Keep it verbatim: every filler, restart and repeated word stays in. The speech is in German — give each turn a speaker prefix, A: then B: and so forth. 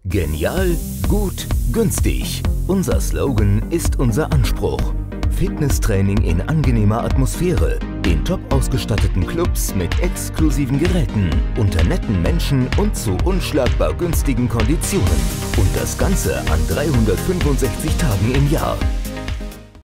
A: Genial, gut, günstig. Unser Slogan ist unser Anspruch. Fitnesstraining in angenehmer Atmosphäre, in top ausgestatteten Clubs mit exklusiven Geräten, unter netten Menschen und zu unschlagbar günstigen Konditionen. Und das Ganze an dreihundertfünfundsechzig Tagen im Jahr.